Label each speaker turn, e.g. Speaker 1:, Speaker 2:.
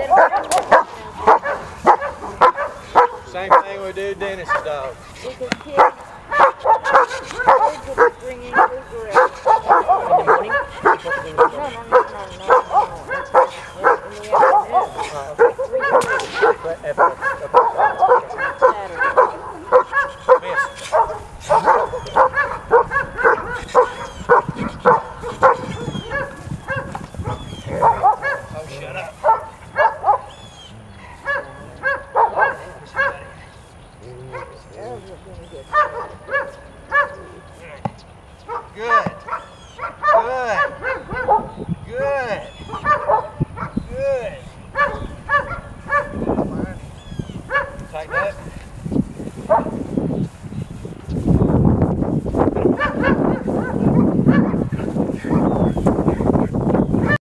Speaker 1: Same thing we do Dennis's dog.
Speaker 2: Because kids will be bringing cigarettes.
Speaker 3: In the morning?
Speaker 2: No. In the
Speaker 1: Oh, shut up.